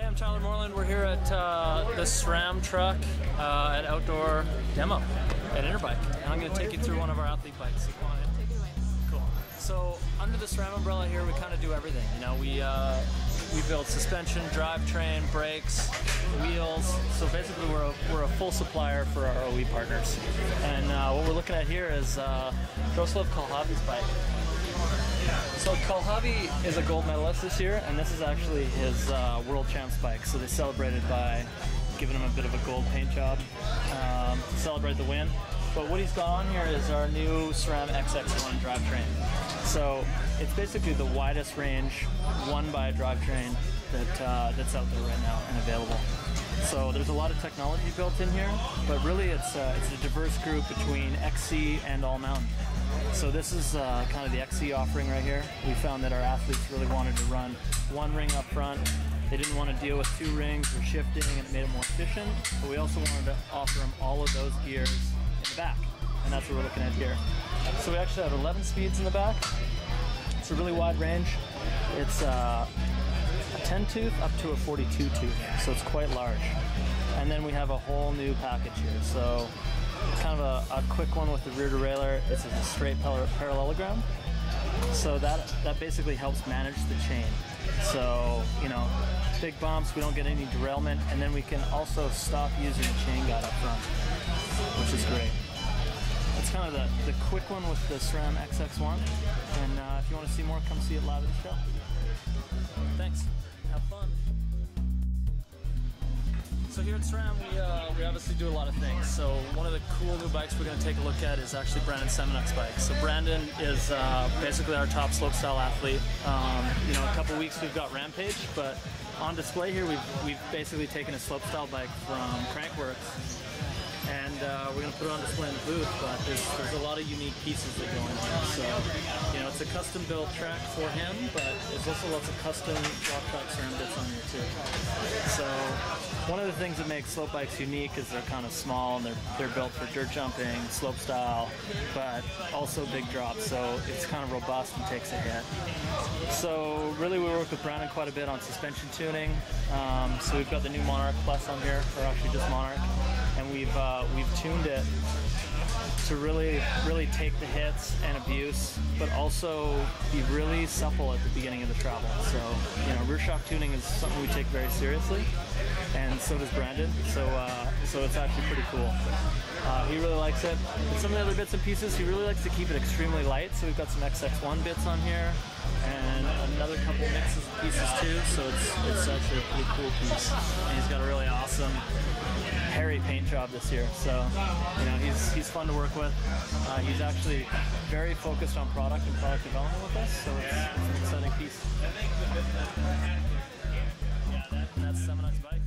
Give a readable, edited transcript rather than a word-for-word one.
I'm Tyler Moreland. We're here at the SRAM truck at Outdoor Demo at Interbike. And I'm going to take you through one of our athlete bikes. So come on in. Take it away. Cool. So under the SRAM umbrella here, we kind of do everything. You know, we build suspension, drivetrain, brakes, wheels. So basically, we're a full supplier for our OE partners. And what we're looking at here is Jaroslav Kulhavy's bike. So Kulhavy is a gold medalist this year, and this is actually his world champs bike. So they celebrated by giving him a bit of a gold paint job to celebrate the win. But what he's got on here is our new SRAM XX1 drivetrain. So it's basically the widest range won by a drivetrain that's out there right now and available. So there's a lot of technology built in here, but really it's a diverse group between XC and all mountain. So this is kind of the XC offering right here. We found that our athletes really wanted to run one ring up front. They didn't want to deal with two rings or shifting, and it made it more efficient. But we also wanted to offer them all of those gears in the back, and that's what we're looking at here. So we actually have 11 speeds in the back. It's a really wide range. It's a 10 tooth up to a 42 tooth, so it's quite large. And then we have a whole new package here. So kind of a quick one with the rear derailleur. It's a straight parallelogram. So that basically helps manage the chain. So, you know, big bumps, we don't get any derailment, and then we can also stop using the chain guide up front, which is great. It's kind of the quick one with the SRAM XX1. And if you want to see more, come see it live at the show. Thanks. Have fun. So here at SRAM, we obviously do a lot of things. So one of the cool new bikes we're going to take a look at is actually Brandon Semenuk's bike. So Brandon is basically our top slopestyle athlete. You know, in a couple weeks we've got Rampage, but on display here we've basically taken a slopestyle bike from Crankworks, and we're going to put it on display in the booth. But there's a lot of unique pieces that go in here. So, you know, it's a custom built track for him, but there's also lots of custom drop track SRAM bits on here too. So one of the things that makes slope bikes unique is they're kind of small, and they're built for dirt jumping, slope style, but also big drops. So it's kind of robust and takes a hit. So really we work with Brandon quite a bit on suspension tuning. So we've got the new Monarch Plus on here, or actually just Monarch, and we've tuned it to really take the hits and abuse, but also be really supple at the beginning of the travel. So, you know, rear shock tuning is something we take very seriously, and so does Brandon. So it's actually pretty cool. He really likes it. And some of the other bits and pieces, he really likes to keep it extremely light. So we've got some XX1 bits on here, and another couple mixes and pieces too. So it's actually a pretty cool piece. And he's got a really awesome hairy paint job this year, so you know he's fun to work with. He's actually very focused on product and product development with us, so it's an exciting piece. Yeah, that's Semenuk's bike.